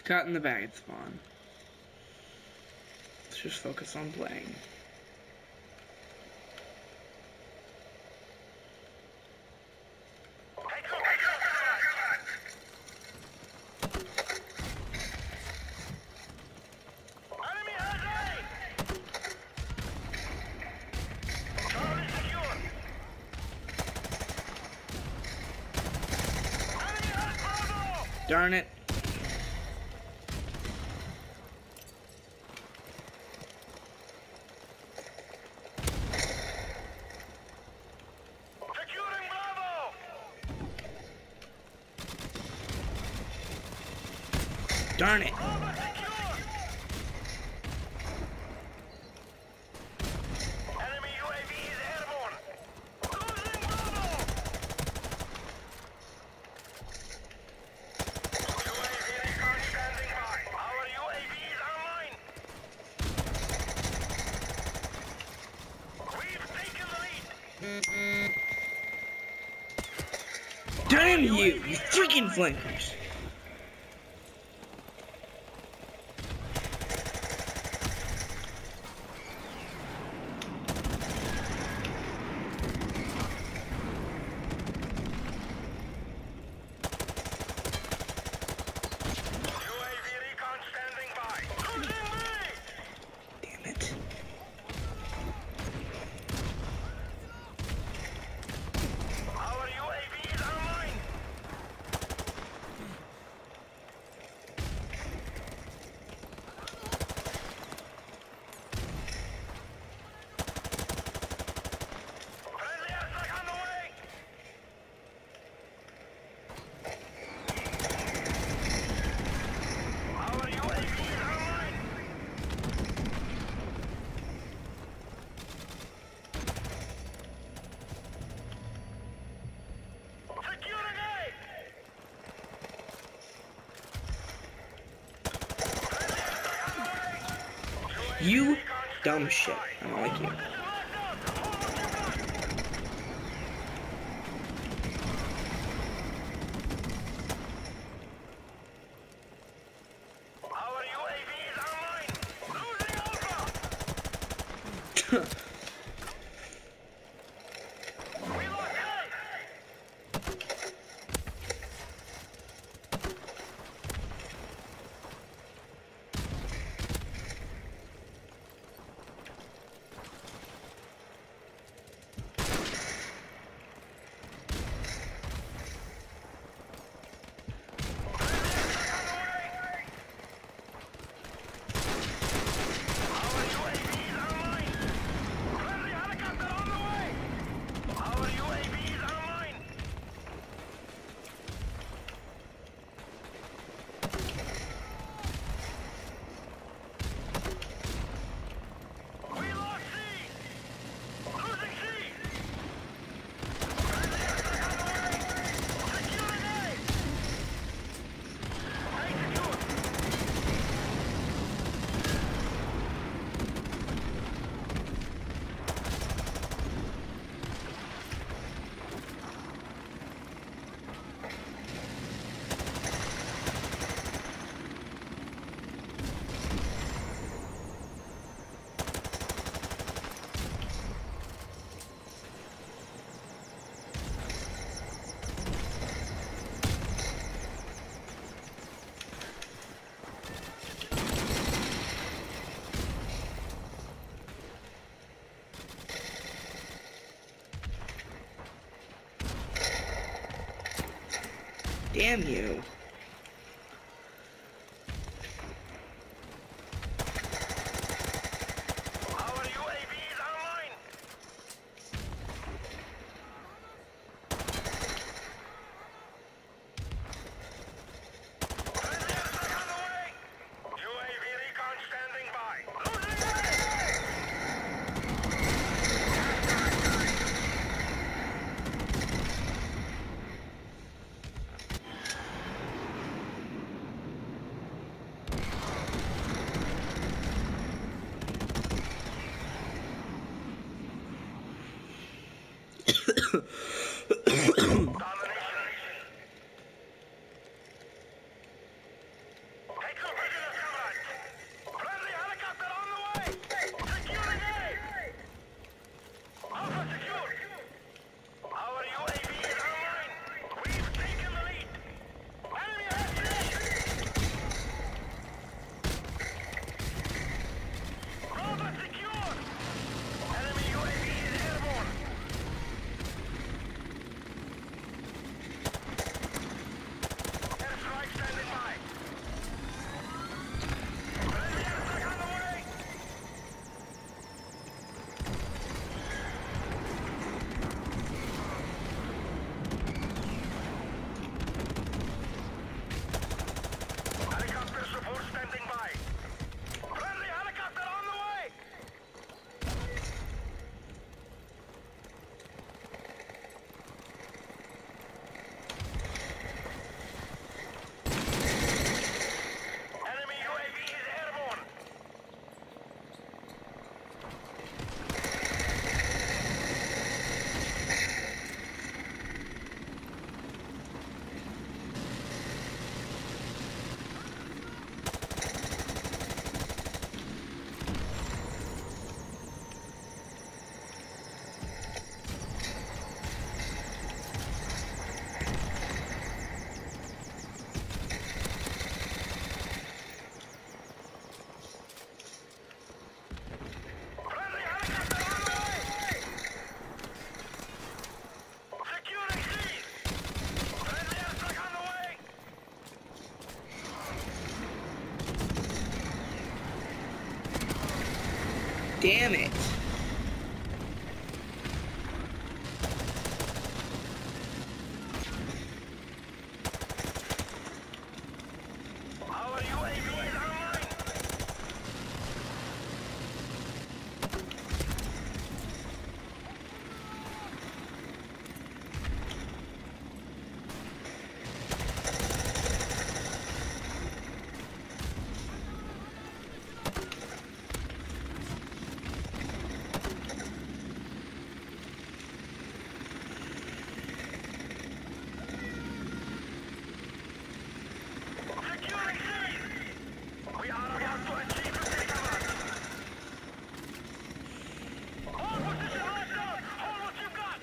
Got in the bag at spawn. Let's just focus on playing. Darn it. Securing Bravo. Darn it. Bravo secure. Enemy UAV is airborne. Losing Bravo. UAV recon standing by. Our UAV is online. We've taken the lead. Damn you freaking flankers. UAV recon standing by. Losing me. Damn it. Our UAV is online. Friendly airstrike on the way. Our UAV is online. Securing A. Friendly airstrike on the way. You dumb shit. I don't like you. Position locked up. Hold what you got. Our UAV is online. Losing Alpha. We lost A. Our UAV is online. Friendly helicopter on the way. Our UAV is online. We lost C. Losing C. Friendly airstrike on the way. Securing A. A secure. Damn you. Our UAV is online. Friendly airstrike on the way. UAV recon standing by. Losing A. damn it. Our UAV is online. Securing C. We are about to achieve the command. All position locked down. Hold what you've got.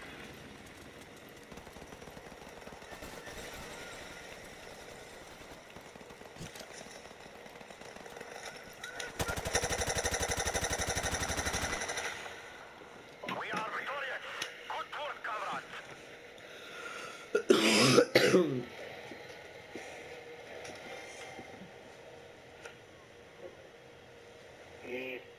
We are victorious. Good work, comrades.